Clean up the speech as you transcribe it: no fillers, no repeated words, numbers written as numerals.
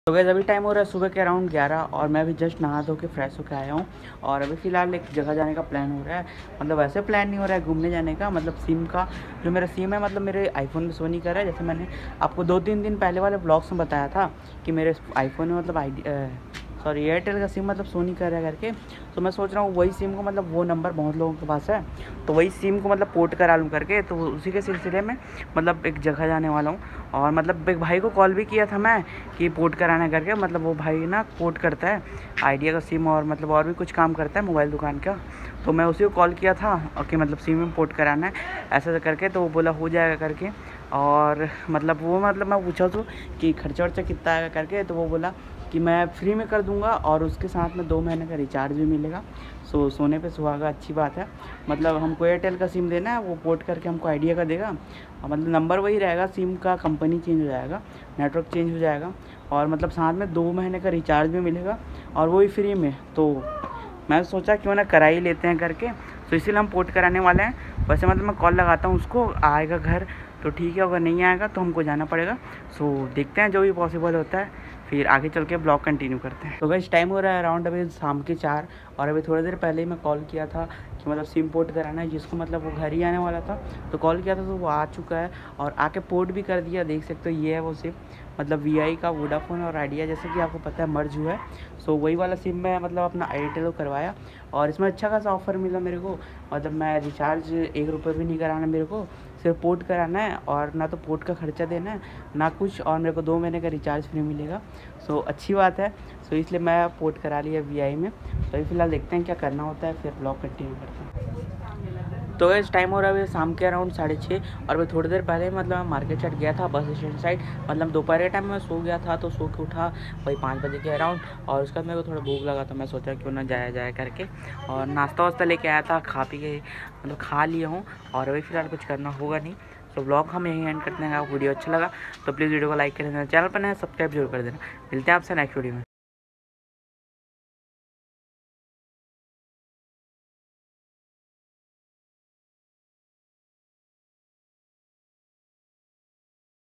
तो गाइस अभी टाइम हो रहा है सुबह के अराउंड 11 और मैं अभी जस्ट नहा धो के फ्रेश होकर आया हूँ। और अभी फ़िलहाल एक जगह जाने का प्लान हो रहा है। मतलब वैसे प्लान नहीं हो रहा है घूमने जाने का, मतलब सिम का जो मेरा सिम है मतलब मेरे आईफोन में शो नहीं कर रहा है। जैसे मैंने आपको 2-3 दिन पहले वाले ब्लॉग्स में बताया था कि मेरे आईफोन में मतलब एयरटेल का सिम मतलब शो नहीं कर रहा है करके। तो मैं सोच रहा हूँ वही सिम को, मतलब वो नंबर बहुत लोगों के पास है तो वही सिम को मतलब पोर्ट करा लूँ करके। तो उसी के सिलसिले में मतलब एक जगह जाने वाला हूँ। और मतलब एक भाई को कॉल भी किया था मैं कि पोर्ट कराना करके। मतलब वो भाई ना पोर्ट करता है आइडिया का सिम और मतलब और भी कुछ काम करता है मोबाइल दुकान का। तो मैं उसी को कॉल किया था कि मतलब सिम में पोर्ट कराना है ऐसा करके। तो वो बोला हो जाएगा करके। और मतलब मैं पूछा तो कि खर्चा वर्चा कितना आएगा करके। तो वो बोला कि मैं फ्री में कर दूंगा और उसके साथ में 2 महीने का रिचार्ज भी मिलेगा। सोने पे सुहागा, अच्छी बात है। मतलब हमको एयरटेल का सिम देना है, वो पोर्ट करके हमको आइडिया का देगा। मतलब नंबर वही रहेगा, सिम का कंपनी चेंज हो जाएगा, नेटवर्क चेंज हो जाएगा और मतलब साथ में 2 महीने का रिचार्ज भी मिलेगा और वो भी फ्री में। तो मैं सोचा क्यों ना करा ही लेते हैं करके। तो इसीलिए हम पोर्ट कराने वाले हैं। वैसे मतलब मैं कॉल लगाता हूँ उसको, आएगा घर तो ठीक है, अगर नहीं आएगा तो हमको जाना पड़ेगा। देखते हैं जो भी पॉसिबल होता है, फिर आगे चल के ब्लॉग कंटिन्यू करते हैं। तो गाइस टाइम हो रहा है अराउंड अभी शाम के 4 और अभी थोड़ी देर पहले ही मैं कॉल किया था कि मतलब सिम पोर्ट कराना है जिसको, मतलब वो घर ही आने वाला था। तो कॉल किया था तो वो आ चुका है और आके पोर्ट भी कर दिया। देख सकते हो ये है वो सिम, मतलब वीआई का वोडाफोन और आइडिया जैसे कि आपको पता है मर्ज हुआ है। वही वाला सिम मैं मतलब अपना एयरटेल को करवाया और इसमें अच्छा खासा ऑफर मिला मेरे को। मतलब मैं रिचार्ज 1 रुपये भी नहीं कराना मेरे को, सिर्फ पोर्ट कराना है और ना तो पोर्ट का खर्चा देना है ना कुछ, और मेरे को 2 महीने का रिचार्ज फ्री मिलेगा। अच्छी बात है। इसलिए मैं पोर्ट करा लिया वीआई में। तो अभी फ़िलहाल देखते हैं क्या करना होता है, फिर ब्लॉग कंटिन्यू करते हैं। तो इस टाइम हो रहा है शाम के अराउंड 6:30 और मैं थोड़ी देर पहले मतलब मैं मार्केट साइड गया था, बस स्टैंड साइड। मतलब दोपहर के टाइम में सो गया था तो सो के उठा वही 5 बजे के अराउंड। और उसके बाद मेरे को थोड़ा भूख लगा तो मैं सोचा क्यों ना जाया जाए करके और नाश्ता वास्ता लेके आया था, खा पी के मतलब खा लिया हूँ। और अभी फ़िलहाल कुछ करना होगा नहीं। ब्लॉग हम यहीं एंड करते हैं। अगर वीडियो अच्छा लगा तो प्लीज़ वीडियो को लाइक कर देना, चैनल पर नया सब्सक्राइब जरूर कर देना। मिलते हैं आपसे नेक्स्ट वीडियो में।